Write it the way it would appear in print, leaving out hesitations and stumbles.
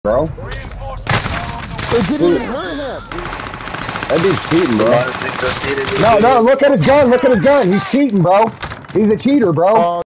bro. It didn't even hurt him. That dude's cheating, bro. No, look at his gun. Look at his gun. He's cheating, bro. He's a cheater, bro.